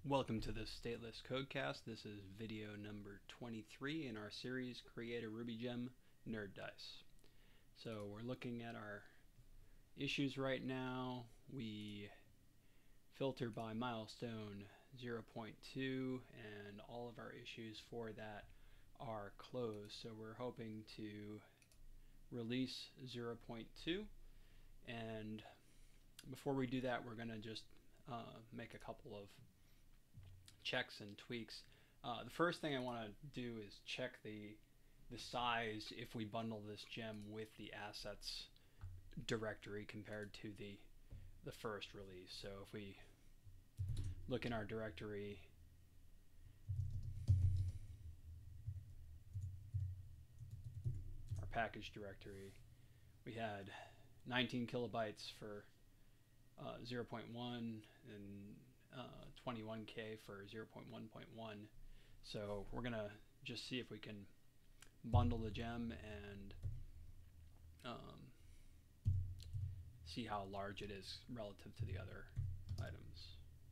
Welcome to the Stateless Codecast. This is video number 23 in our series Create a RubyGem NerdDice. So we're looking at our issues right now. We filter by milestone 0.2 and all of our issues for that are closed. So we're hoping to release 0.2, and before we do that we're going to just make a couple of checks and tweaks. The first thing I want to do is check the size if we bundle this gem with the assets directory compared to the first release. So if we look in our directory, our package directory, we had 19 kilobytes for 0.1 and 21K for 0.1.1. So we're gonna just see if we can bundle the gem and see how large it is relative to the other items.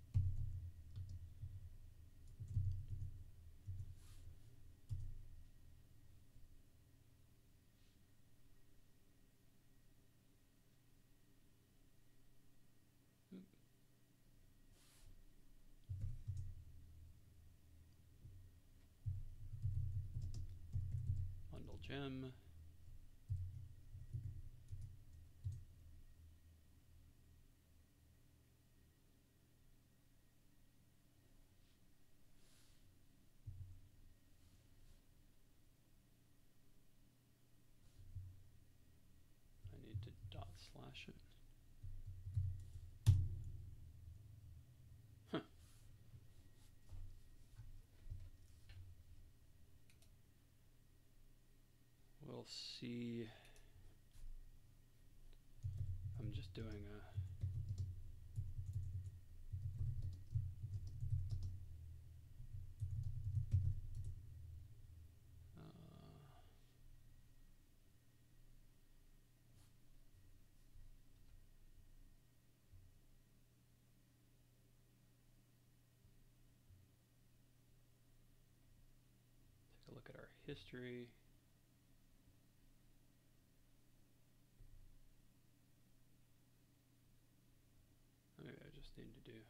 Bundle gem. I need to // it. We'll see. I'm just doing a take a look at our history. Maybe I just need to do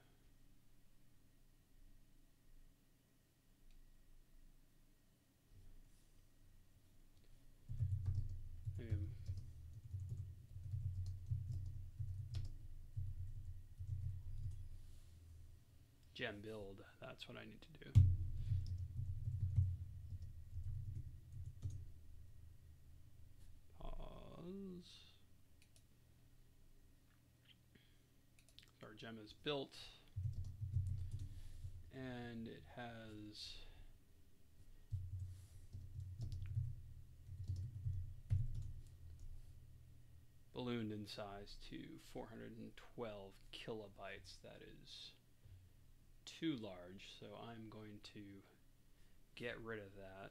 gem build. That's what I need to do. Pause. So our gem is built, and it has ballooned in size to 412 kilobytes. That is too large, so I'm going to get rid of that.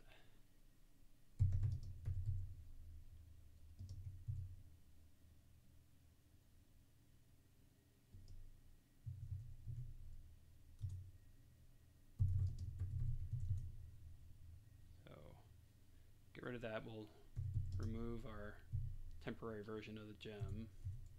So get rid of that. We'll remove our temporary version of the gem.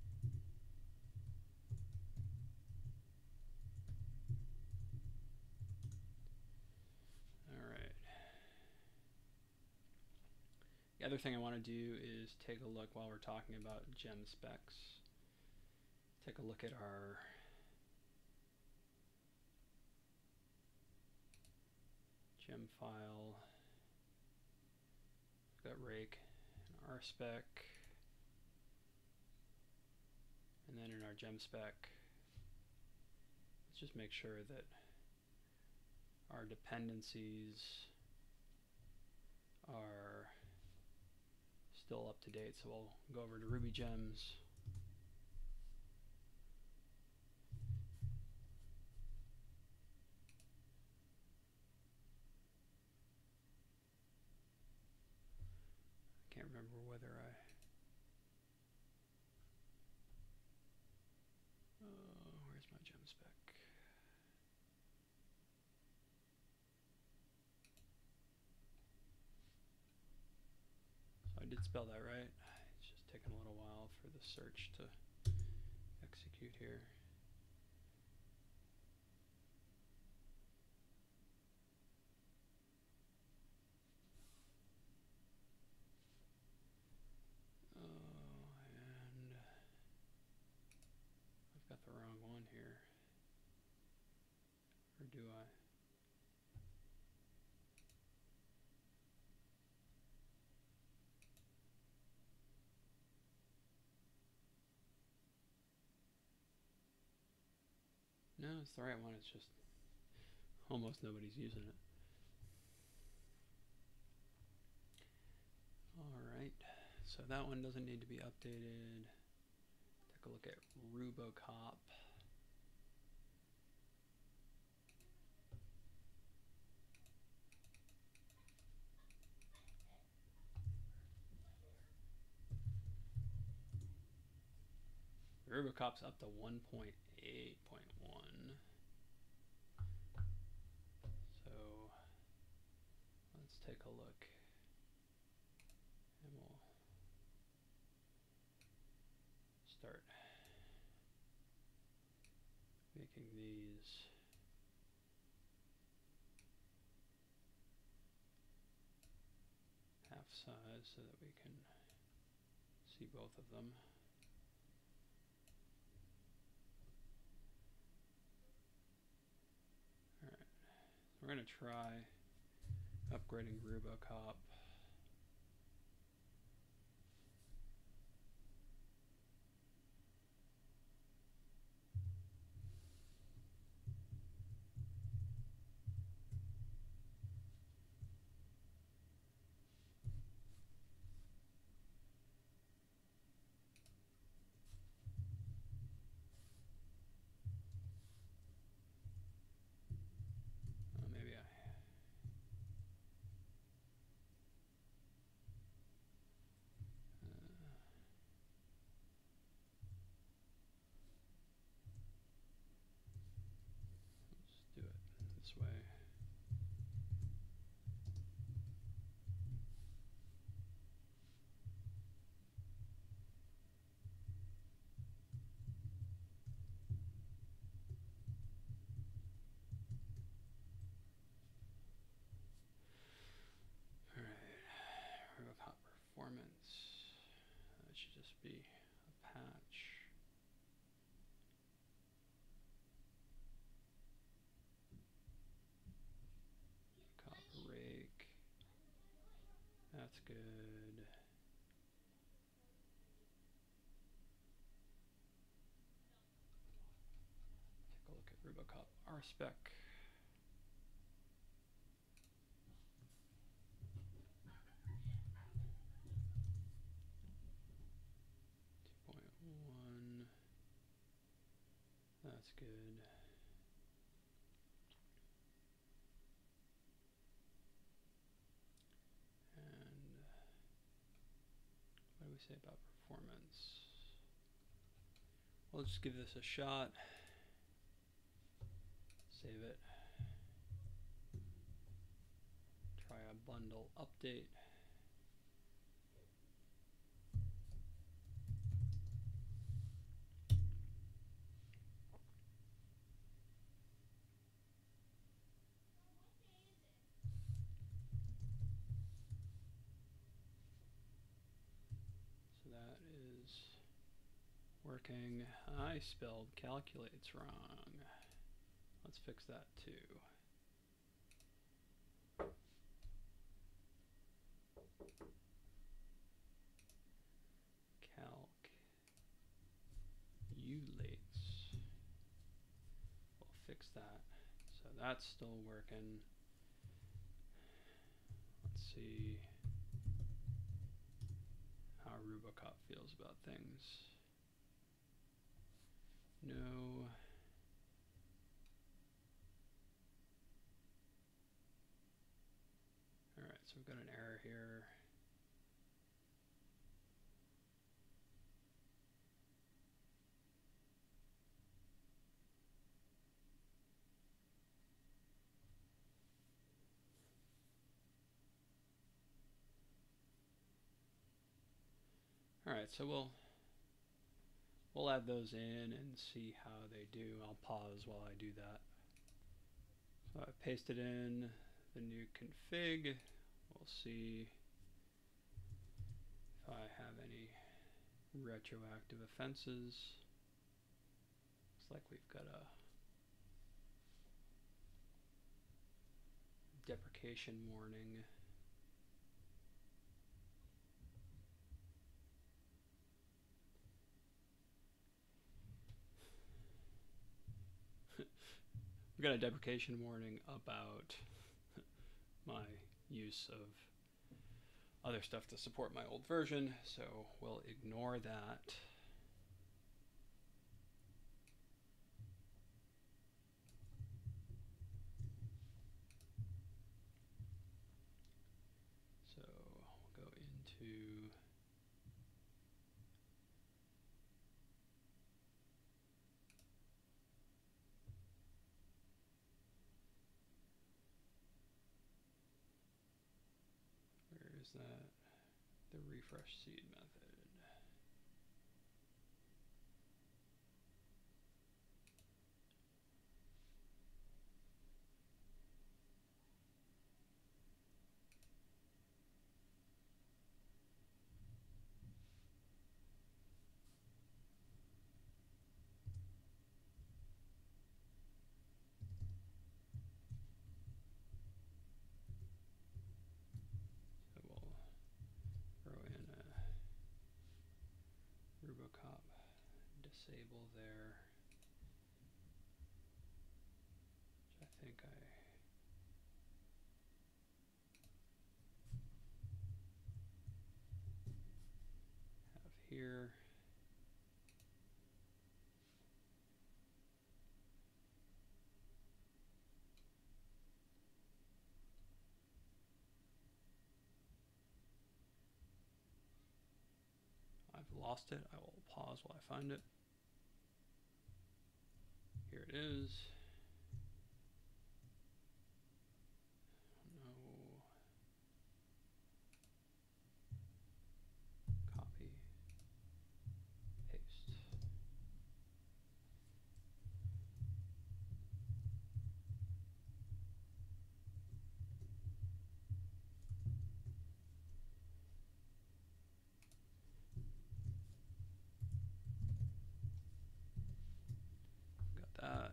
The other thing I want to do is take a look, while we're talking about gem specs, take a look at our gem file. We've got rake and our spec, and then in our gem spec, let's just make sure that our dependencies are still up to date. So we'll go over to RubyGems. I can't remember whether where's my gem spec? did spell that right. It's just taking a little while for the search to execute here. And I've got the wrong one here. Or do I? No, it's the right one. It's just almost nobody's using it. Alright, so that one doesn't need to be updated. Take a look at Rubocop. Rubocop's up to 1.8.1. So let's take a look. And we'll start making these half size so that we can see both of them. Alright, we're going to try upgrading Rubocop. Maybe let's do it this way. Rubocop performance. That should just be a patch. Cop rake. That's good. Take a look at Rubocop RSpec. That's good. And what do we say about performance? We'll just give this a shot. Save it. Try a bundle update. That is working. I spelled calculates wrong. Let's fix that too. Calculates. We'll fix that. So that's still working. Let's see how Rubocop feels about things. No. Alright, so we've got an error here. Alright, so we'll add those in and see how they do. I'll pause while I do that. So I pasted in the new config. We'll see if I have any retroactive offenses. Looks like we've got a deprecation warning. We've got a deprecation warning about my use of other stuff to support my old version, so we'll ignore that. So we'll go into where is that? The refresh seed method. So we'll throw in a Rubocop disable there, which I think I have here. I've lost it. I will pause while I find it. Here it is. No. Copy. Paste. Got that.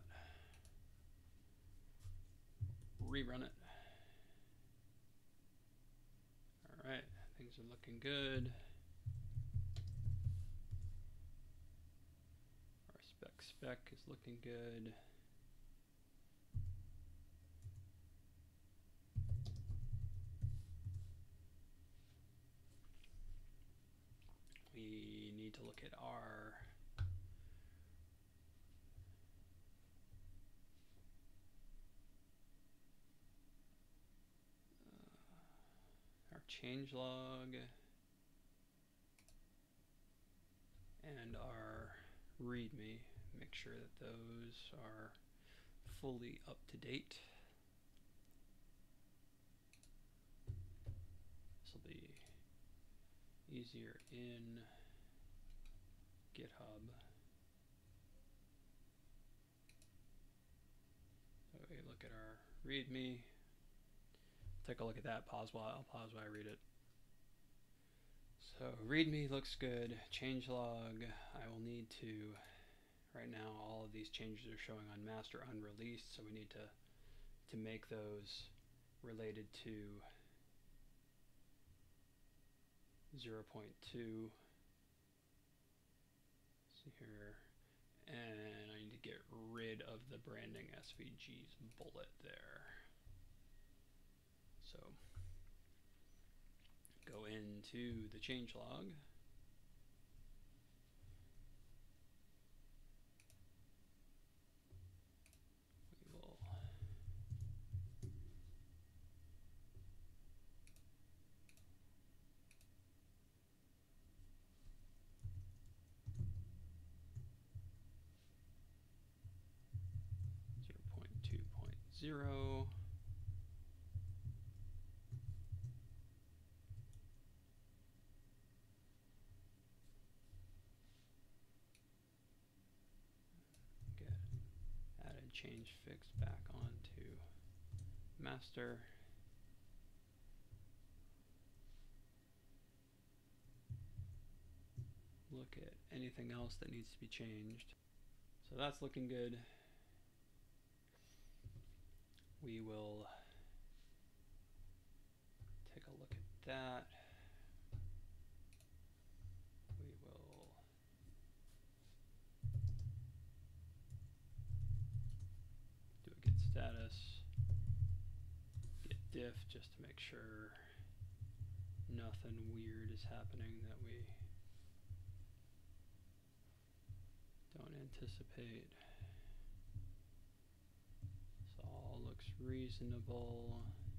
Rerun it. All right, things are looking good. Our spec is looking good. We need to look at our changelog and our README. Make sure that those are fully up to date. This will be easier in GitHub. So we look at our README. Take a look at that. I'll pause while I read it. So README looks good. Changelog, I will need to, right now all of these changes are showing on master unreleased, so we need to make those related to 0.2. See here, and I need to get rid of the branding SVG's bullet there. So go into the changelog. We will .2.0. change fix back onto master. Look at anything else that needs to be changed. So that's looking good. We will take a look at that. We will do a git status, git diff, just to make sure nothing weird is happening that we don't anticipate. This all looks reasonable.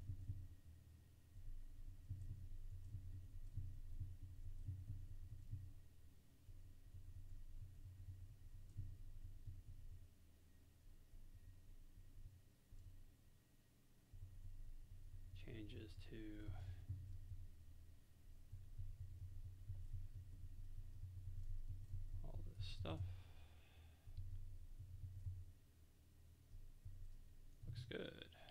Changes to all this stuff. Looks good.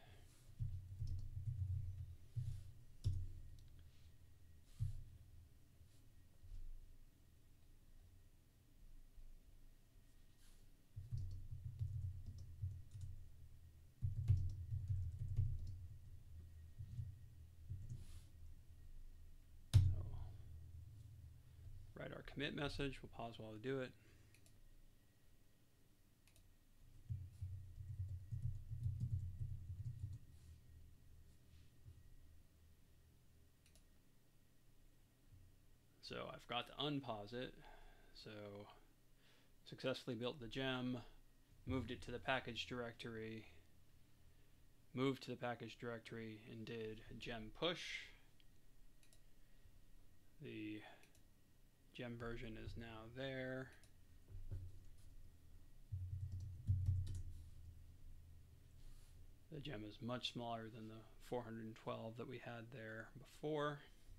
Write our commit message. We'll pause while we do it. So I forgot to unpause it. So successfully built the gem, moved it to the package directory, moved to the package directory and did a gem push. The gem version is now there. The gem is much smaller than the 412 that we had there before.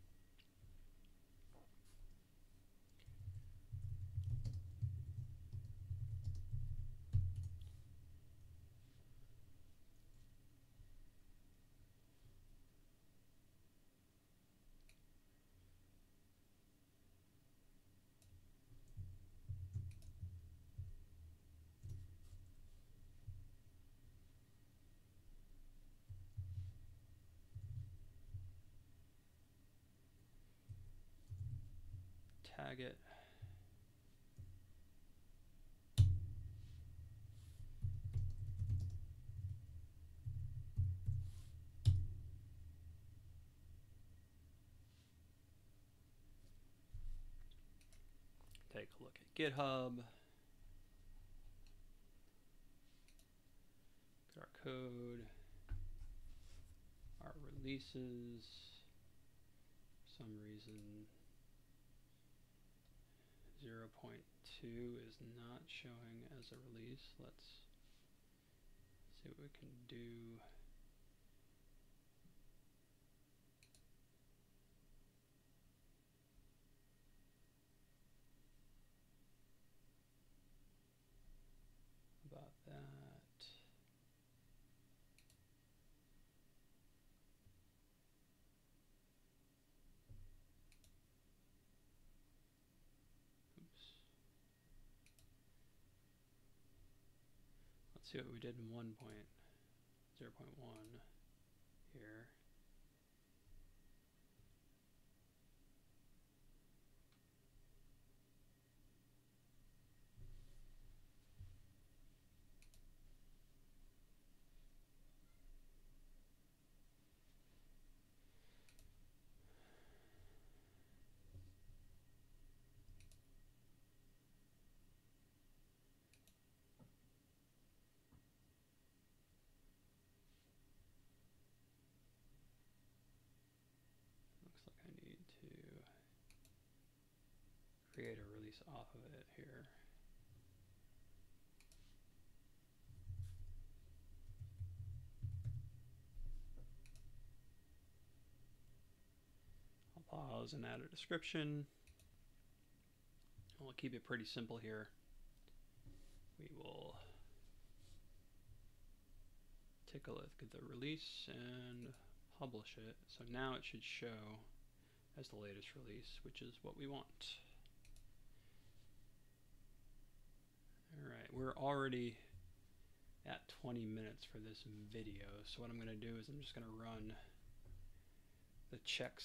Tag it. Take a look at GitHub. Look at our code, our releases. For some reason 0.2 is not showing as a release. Let's see what we can do. About that. Let's see what we did in 1.0.1 here. Create a release off of it here. I'll pause and add a description. We'll keep it pretty simple here. We will take a look at the release and publish it. So now it should show as the latest release, which is what we want. Alright, we're already at 20 minutes for this video, so what I'm going to do is I'm just going to run the checksum .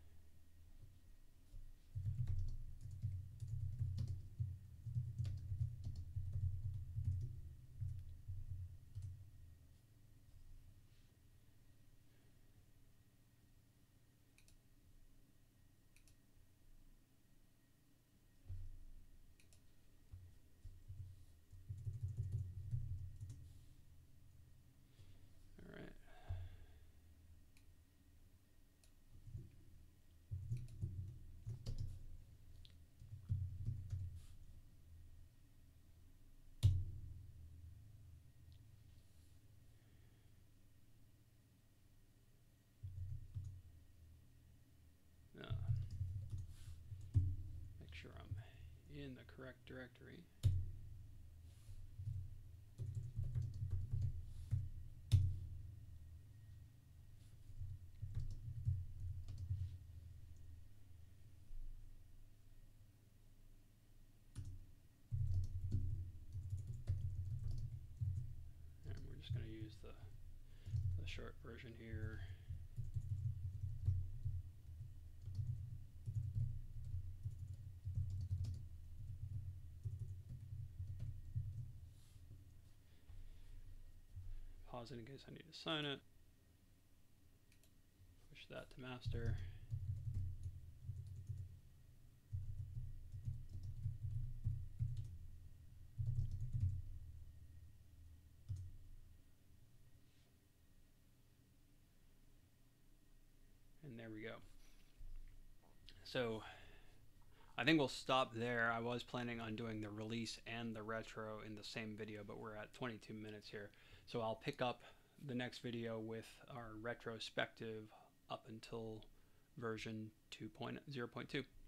Make sure I'm in the correct directory. And we're just going to use the short version here. Pause it in case I need to sign it. Push that to master. And there we go. So I think we'll stop there. I was planning on doing the release and the retro in the same video, but we're at 22 minutes here. So I'll pick up the next video with our retrospective up until version 2.0.2.